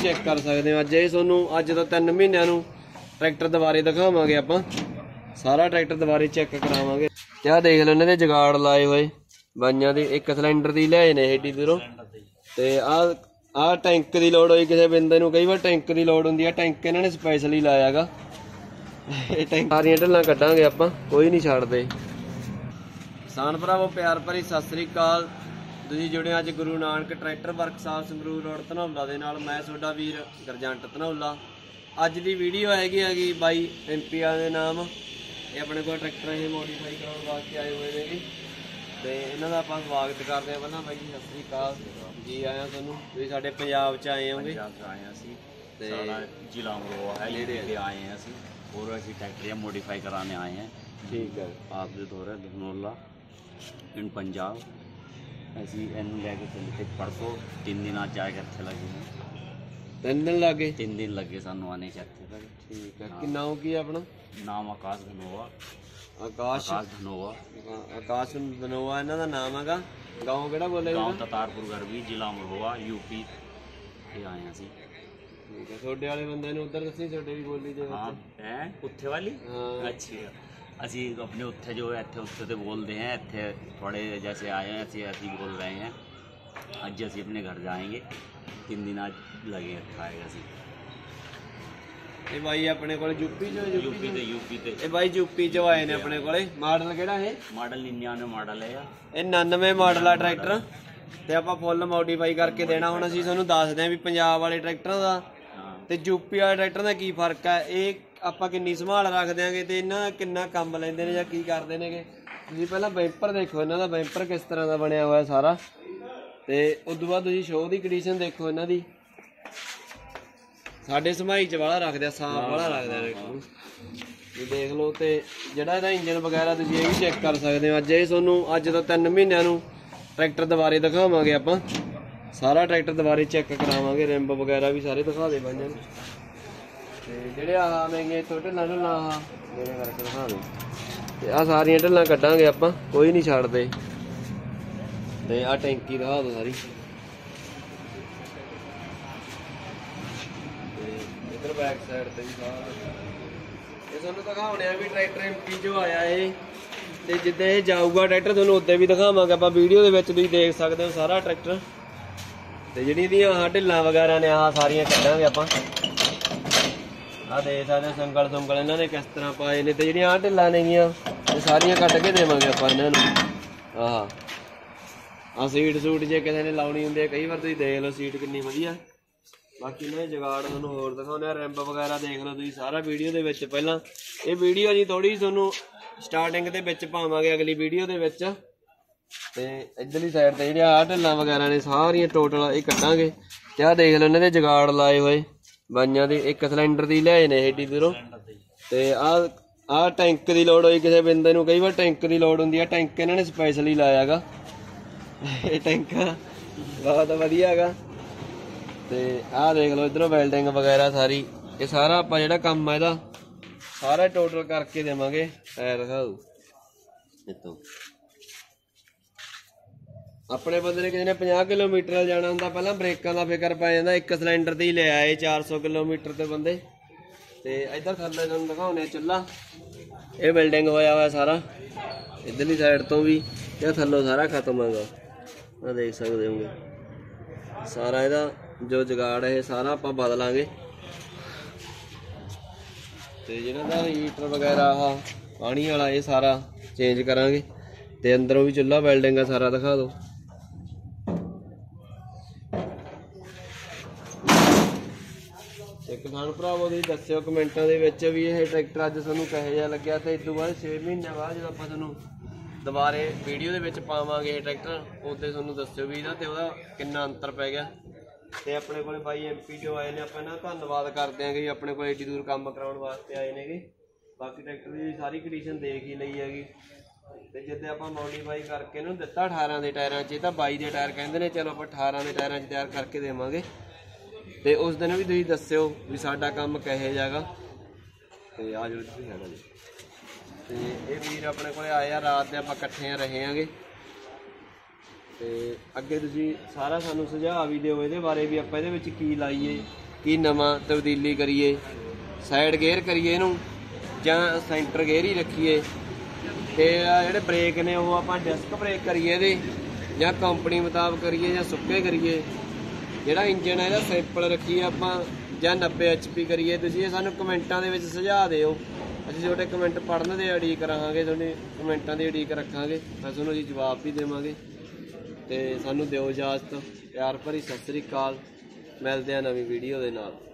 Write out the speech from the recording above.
Check कर सकते हो। अज ये सोनू अज तो 3 महीनों नूं ट्रैक्टर दुबारे दिखावांगे आपां, सारा ट्रैक्टर दुबारे चेक करावांगे। क्या देख लो इन्हां दे जुगाड़ लाए हुए बाइयां दे, एक सिलेंडर दी लिआए ने एडी दूरों। ते आ टैंक की लोड़ होई किसी बंदे नूं, कई बार टैंक की लोड़ हुंदी है, टैंक इन्हां ने स्पैशली लाया गा। ये टैंक सारियां ढिल्लां कड्डांगे आपां, कोई नहीं छड्डदे। किसान भरावो प्यार भरी सत श्री अकाल। तुसीं जुड़े अज Guru Nanak tractor workshop Sangrur road Dhanaula दे नाल। मैं तुहाडा वीर गरजंट धनौला। अज दी वीडियो हैगी बाई MP दे नाम। ये अपने को ट्रैक्टर ये मॉडिफाई कराउण वास्ते आए हुए ने ते इन्हां दा आपां स्वागत करदे हां। पहलां बाई जी सत श्री अकाल जी आया तुहानूं। तुसीं साडे पंजाब च आए होगे, ते साडा जिला अमरोहा है, ये आए हैं असीं और असीं ट्रैक्टर मॉडिफाई कराने आए हैं। ठीक है, आप जो दौर है धनौला इन पंजाब। ਅਸੀਂ ਇਹਨੂੰ ਲੈ ਕੇ ਚੱਲੇ ਤੇ ਪਰਸੋਂ 3 ਦਿਨ ਆ ਜਾ ਕੇ ਇੱਥੇ ਲੱਗੇ ਨੇ। 3 दिन ਲੱਗੇ? 3 ਦਿਨ ਲੱਗੇ ਸਾਨੂੰ ਆने ਚ ਇੱਥੇ ਤੱਕ। ਠੀਕ ਹੈ, ਕੀ ਨਾਮ ਕੀ ਆਪਣਾ? ਨਾਮ ਆਕਾਸ਼ ਧਨੋਆ। ਆਕਾਸ਼ ਧਨੋਆ, ਆਕਾਸ਼ ਧਨੋਆ ਇਹਨਾਂ ਦਾ ਨਾਮ ਹੈਗਾ। ਗਾਉਂ ਕਿਹੜਾ ਬੋਲੇ? ਗਾਉਂ ਤਤਾਰਪੁਰ ਗਰਬੀ, ਜ਼ਿਲ੍ਹਾ ਅਮਰੋਹਾ, UP। ਇਹ ਆਏ ਅਸੀਂ। ਠੀਕ ਹੈ, ਛੋਟੇ ਵਾਲੇ ਬੰਦੇ ਨੂੰ ਉੱਧਰ ਦੱਸੀ, ਛੋਟੇ ਵੀ ਬੋਲੀ ਦੇ। ਹਾਂ ਹੈ ਉੱਥੇ ਵਾਲੀ। ਹਾਂ ਅੱਛਾ, ਅਸੀਂ अपने उत्थे जो इत्थे उत्थे तो बोलते हैं, इत्थे थोड़े जैसे आए हैं ऐसे ऐसे ही बोल रहे हैं। अज असी अपने घर जाएंगे, 3 दिन आज लगे आएगा असी। ये भाई अपने को यूपी ते ये भाई यूपी चो आए ने अपने को। मॉडल केड़ा है? मॉडल 99 मॉडल है यार। ये 99 मॉडल आ ट्रैक्टर ते आपां फुल मॉडिफाई करके देना। हुण असीं तुहानूं दसदे हां भी पंजाब वाले ट्रैक्टरां दा ते यूपी वाले ट्रैक्टर दा की फर्क है। ये ਆਪਾਂ ਕਿੰਨੀ ਸੰਭਾਲ ਰੱਖ ਦਿਆਂਗੇ ਤੇ ਇਹਨਾਂ ਕਿੰਨਾ ਕੰਮ ਲੈਂਦੇ ਨੇ ਜਾਂ ਕੀ ਕਰਦੇ ਨੇਗੇ। ਤੁਸੀਂ ਪਹਿਲਾਂ ਬੈਂਪਰ ਦੇਖੋ, ਇਹਨਾਂ ਦਾ ਬੈਂਪਰ ਕਿਸ ਤਰ੍ਹਾਂ ਦਾ ਬਣਿਆ ਹੋਇਆ ਸਾਰਾ, ਤੇ ਉਸ ਤੋਂ ਬਾਅਦ ਤੁਸੀਂ ਸ਼ੋਅ ਦੀ ਕੰਡੀਸ਼ਨ ਦੇਖੋ ਇਹਨਾਂ ਦੀ। ਸਾਡੇ ਸਮਾਈ ਚ ਵਾਲਾ ਰੱਖਦੇ ਆ, ਸਾਫ ਵਾਲਾ ਰੱਖਦੇ ਨੇ ਇਹ ਦੇਖ ਲਓ। ਤੇ ਜਿਹੜਾ ਇਹਦਾ ਇੰਜਨ ਵਗੈਰਾ ਤੁਸੀਂ ਇਹ ਵੀ ਚੈੱਕ ਕਰ ਸਕਦੇ ਹੋ। ਅੱਜ ਇਹ ਤੁਹਾਨੂੰ ਅੱਜ ਤੋਂ 3 ਮਹੀਨਿਆਂ ਨੂੰ ਟਰੈਕਰ ਦੁਬਾਰੇ ਦਿਖਾਵਾਂਗੇ ਆਪਾਂ, ਸਾਰਾ ਟਰੈਕਟਰ ਦੁਬਾਰੇ ਚੈੱਕ ਕਰਾਵਾਂਗੇ। ਰਿੰਬ ਵਗੈਰਾ ਵੀ ਸਾਰੇ ਦਿਖਾ ਦੇ ਬਾਈਆਂ ਨੂੰ। ਤੇ ਜਿਹੜੇ ਆਹ ਨੇਗੇ ਇੱਥੋਂ ਢਿੱਲਾਂ ਢੁੱਲਾਂ ਆਹ ਮੇਰੇ ਕਰਕੇ ਦਿਖਾ ਦੇ। ਤੇ ਆਹ ਸਾਰੀਆਂ ਢਿੱਲਾਂ ਕੱਢਾਂਗੇ ਆਪਾਂ, ਕੋਈ ਨਹੀਂ ਛੱਡਦੇ। ਤੇ ਆਹ ਟੈਂਕੀ ਦਿਖਾ ਦਿਓ ਸਾਰੀ। ਤੇ ਇੱਧਰ ਬੈਕ ਸਾਈਡ ਤੇ ਵੀ ਸਾਰਾ ਇਹ ਤੁਹਾਨੂੰ ਦਿਖਾਉਣੇ ਆ ਵੀ ਟਰੈਕਟਰ MP ਜੋ ਆਇਆ ਇਹ। ਤੇ ਜਿੱਦਾਂ ਇਹ ਜਾਊਗਾ ਟਰੈਕਟਰ ਤੁਹਾਨੂੰ ਉੱਦਾਂ ਵੀ ਦਿਖਾਵਾਂਗੇ ਆਪਾਂ ਵੀਡੀਓ ਦੇ ਵਿੱਚ। ਤੁਸੀਂ ਦੇਖ ਸਕਦੇ ਹੋ ਸਾਰਾ ਟਰੈਕਟਰ। ਤੇ ਜਿਹੜੀ ਇਹਦੀਆਂ ਆਹ ਢਿੱਲਾਂ ਵਗੈਰਾ ਨੇ ਆਹ ਸਾਰੀਆਂ ਕੱਢਾਂਗੇ ਆਪਾਂ। ਆ ਦੇਖ ਸਕਦੇ ਸੰਗਲ ਸੁੰਗਲ ਇਹਨਾਂ ਨੇ ਕਿਸ ਤਰ੍ਹਾਂ ਪਾਏ ਨੇ। ਤੇ ਜਿਹੜੀਆਂ ਆਹ ਢਿੱਲਾਂ ਨੇਗੀਆਂ ਇਹ ਸਾਰੀਆਂ ਕੱਢ ਕੇ ਦੇਵਾਂਗੇ ਆਪਾਂ ਇਹਨਾਂ ਨੂੰ। ਆਹ ਸੀਟ ਸੂਟ ਜੇ ਕਿਸੇ ਨੇ ਲਾਉਣੀ ਹੁੰਦੀ ਹੈ, ਕਈ ਵਾਰ ਤੁਸੀਂ ਦੇਖ ਲਓ ਸੀਟ ਕਿੰਨੀ ਵਧੀਆ। ਬਾਕੀ ਇਹਨਾਂ ਦੇ ਜੁਗਾੜ ਤੁਹਾਨੂੰ ਹੋਰ ਦਿਖਾਉਂਦੇ ਆ। ਰਿੰਬ ਵਗੈਰਾ ਦੇਖ ਲਓ ਤੁਸੀਂ ਸਾਰਾ ਵੀਡੀਓ ਦੇ ਵਿੱਚ। ਪਹਿਲਾਂ ਇਹ ਵੀਡੀਓ ਜੀ ਥੋੜੀ ਤੁਹਾਨੂੰ ਸਟਾਰਟਿੰਗ ਦੇ ਵਿੱਚ ਪਾਵਾਂਗੇ ਅਗਲੀ ਵੀਡੀਓ ਦੇ ਵਿੱਚ। ਤੇ ਇੱਧਰਲੀ ਸਾਈਡ ਤੇ ਜਿਹੜੀਆਂ ਆਹ ਢਿੱਲਾਂ ਵਗੈਰਾ ਨੇ ਸਾਰੀਆਂ ਟੋਟਲ ਇਹ ਕੱਢਾਂਗੇ। ਤੇ ਆਹ ਦੇਖ ਲਓ ਇਹਨਾਂ ਦੇ ਜੁਗਾੜ ਲਾਏ ਹੋਏ ਬਾਈਆਂ ਦੇ, ਇੱਕ ਸਿਲੰਡਰ ਦੀ ਲਿਆਏ ਨੇ ਏਡੀ ਦੂਰੋਂ। ਤੇ ਆਹ ਟੈਂਕ ਦੀ ਲੋੜ ਹੋਈ ਕਿਸੇ ਬੰਦੇ ਨੂੰ, ਕਈ ਵਾਰ ਟੈਂਕ ਦੀ ਲੋੜ ਹੁੰਦੀ ਹੈ, ਟੈਂਕ ਇਹਨਾਂ ਨੇ ਸਪੈਸ਼ਲੀ ਲਾਇਆ ਗਾ। ਇਹ ਟੈਂਕ ਬਹੁਤ ਵਧੀਆ ਹੈਗਾ। ਤੇ ਆਹ ਦੇਖ ਲਓ ਇੱਧਰੋਂ ਵੈਲਡਿੰਗ ਵਗੈਰਾ ਸਾਰੀ। ਇਹ ਸਾਰਾ ਆਪਾਂ ਜਿਹੜਾ ਕੰਮ ਆ ਇਹਦਾ ਸਾਰਾ ਟੋਟਲ ਕਰਕੇ ਦੇਵਾਂਗੇ। ਟਾਇਰ ਦਿਖਾਓ ਇੱਥੋਂ। ਆਪਣੇ ਬੰਦੇ ਨੇ ਕਿਸੇ ਨੇ 50 ਕਿਲੋਮੀਟਰ ਜਾਣਾ ਹੁੰਦਾ, ਪਹਿਲਾਂ ਬ੍ਰੇਕਾਂ ਦਾ ਫਿਕਰ ਪੈ ਜਾਂਦਾ। ਇੱਕ ਸਿਲੰਡਰ ਤੇ ਹੀ ਲੈ ਆਏ 400 ਕਿਲੋਮੀਟਰ ਤੇ ਬੰਦੇ। ਤੇ ਇੱਧਰ ਥੱਲੇ ਤੁਹਾਨੂੰ ਦਿਖਾਉਂਦੇ ਚੁੱਲ੍ਹਾ, ਇਹ ਬਿਲਡਿੰਗ ਹੋਇਆ ਹੋਇਆ ਸਾਰਾ ਇੱਧਰਲੀ ਸਾਈਡ ਤੋਂ ਵੀ। ਇਹ ਥੱਲੋਂ ਸਾਰਾ ਖਤਮ ਹੈਗਾ, ਆਹ ਦੇਖ ਸਕਦੇ ਹੋਗੇ। ਸਾਰਾ ਇਹਦਾ ਜੋ ਜੁਗਾੜ ਇਹ ਸਾਰਾ ਆਪਾਂ ਬਦਲਾਂਗੇ। ਤੇ ਜਿਹੜਾ ਦਾ ਹੀਟਰ ਵਗੈਰਾ ਆਹ ਪਾਣੀ ਵਾਲਾ ਇਹ ਸਾਰਾ ਚੇਂਜ ਕਰਾਂਗੇ। ਤੇ ਅੰਦਰੋਂ ਵੀ ਚੁੱਲ੍ਹਾ ਬਿਲਡਿੰਗ ਆ ਸਾਰਾ ਦਿਖਾ ਦਿਓ। ਤੇ ਕਿਸਾਨ ਭਰਾਵੋ ਤੁਸੀਂ ਦੱਸਿਓ ਕਮੈਂਟਾਂ ਦੇ ਵਿੱਚ ਵੀ ਇਹ ਟਰੈਕਟਰ ਅੱਜ ਤੁਹਾਨੂੰ ਕਿਹੋ ਜਿਹਾ ਲੱਗਿਆ। ਤੇ ਇਸ ਤੋਂ ਬਾਅਦ 6 ਮਹੀਨਿਆਂ ਬਾਅਦ ਜਦੋਂ ਆਪਾਂ ਤੁਹਾਨੂੰ ਦੁਬਾਰੇ ਵੀਡੀਓ ਦੇ ਵਿੱਚ ਪਾਵਾਂਗੇ ਇਹ ਟਰੈਕਟਰ, ਉਹਦੇ ਤੁਹਾਨੂੰ ਦੱਸਿਓ ਵੀ ਇਹਦਾ ਤੇ ਉਹਦਾ ਕਿੰਨਾ ਅੰਤਰ ਪੈ ਗਿਆ। ਤੇ ਆਪਣੇ ਕੋਲ ਬਾਈ MP ਜੋ ਆਏ ਨੇ, ਆਪਾਂ ਇਹਨਾਂ ਦਾ ਧੰਨਵਾਦ ਕਰਦੇ ਹਾਂ ਕਿ ਆਪਣੇ ਕੋਲ ਏਡੀ ਦੂਰ ਕੰਮ ਕਰਾਉਣ ਵਾਸਤੇ ਆਏ ਨੇਗੇ। ਬਾਕੀ ਟਰੈਕਟਰ ਦੀ ਸਾਰੀ ਕੰਡੀਸ਼ਨ ਦੇਖ ਹੀ ਲਈ ਹੈਗੀ। ਤੇ ਜਿੱਦਾਂ ਆਪਾਂ ਮੋਡੀਫਾਈ ਕਰਕੇ ਇਹਨੂੰ ਦਿੱਤਾ 18 ਦੇ ਟਾਇਰਾਂ 'ਚ, ਇਹ ਤਾਂ 22 ਦੇ ਟਾਇਰ ਕਹਿੰਦੇ ਨੇ, ਚਲੋ ਆਪਾਂ 18 ਦੇ ਟਾਇਰਾਂ 'ਚ ਤਿਆਰ ਕਰਕੇ ਦੇਵਾਂਗੇ। ਤੇ ਉਸ ਦਿਨ ਵੀ ਤੁਸੀਂ ਦੱਸਿਓ ਵੀ ਸਾਡਾ ਕੰਮ ਕਿਹੋ ਜਿਹਾ ਗਾ। ਤੇ ਆ ਜਾਓ ਤੁਸੀਂ ਹੈਗਾ ਜੀ। ਤੇ ਇਹ ਵੀਰ ਆਪਣੇ ਕੋਲ ਆਏ ਆ, ਰਾਤ ਦੇ ਆਪਾਂ ਇਕੱਠੇ ਰਹੇ ਆਂਗੇ। ਤੇ ਅੱਗੇ ਤੁਸੀਂ ਸਾਰਾ ਸਾਨੂੰ ਸੁਝਾਅ ਵੀ ਦਿਓ ਇਹਦੇ ਬਾਰੇ ਵੀ ਆਪਾਂ ਇਹਦੇ ਵਿੱਚ ਕੀ ਲਾਈਏ, ਕੀ ਨਵਾਂ ਤਬਦੀਲੀ ਕਰੀਏ, ਸਾਈਡ ਗੇਅਰ ਕਰੀਏ ਇਹਨੂੰ ਜਾਂ ਸੈਂਟਰ ਗੇਅਰ ਹੀ ਰੱਖੀਏ, ਤੇ ਜਿਹੜੇ ਬ੍ਰੇਕ ਨੇ ਉਹ ਆਪਾਂ ਡਿਸਕ ਬ੍ਰੇਕ ਕਰੀਏ ਇਹਦੇ ਜਾਂ ਕੰਪਨੀ ਮੁਤਾਬਕ ਕਰੀਏ ਜਾਂ ਸੁੱਕੇ ਕਰੀਏ। ਜਿਹੜਾ ਇੰਜਨ ਹੈ ਇਹਦਾ ਸਿੰਪਲ ਰੱਖੀਏ ਆਪਾਂ ਜਾਂ 90 HP ਕਰੀਏ। ਤੁਸੀਂ ਇਹ ਸਾਨੂੰ ਕਮੈਂਟਾਂ ਦੇ ਵਿੱਚ ਸੁਝਾਅ ਦਿਓ, ਅਸੀਂ ਤੁਹਾਡੇ ਕਮੈਂਟ ਪੜ੍ਹਨ ਦੇ ਉਡੀਕ ਰਹਾਂਗੇ, ਤੁਹਾਡੇ ਕਮੈਂਟਾਂ ਦੀ ਉਡੀਕ ਰੱਖਾਂਗੇ, ਤਾਂ ਤੁਹਾਨੂੰ ਅਸੀਂ ਜਵਾਬ ਵੀ ਦੇਵਾਂਗੇ। ਤੇ ਸਾਨੂੰ ਦਿਓ ਇਜਾਜ਼ਤ, ਪਿਆਰ ਭਰੀ ਸਤਿ ਸ੍ਰੀ ਅਕਾਲ, ਮਿਲਦੇ ਆ ਨਵੀਂ ਵੀਡੀਓ ਦੇ ਨਾਲ।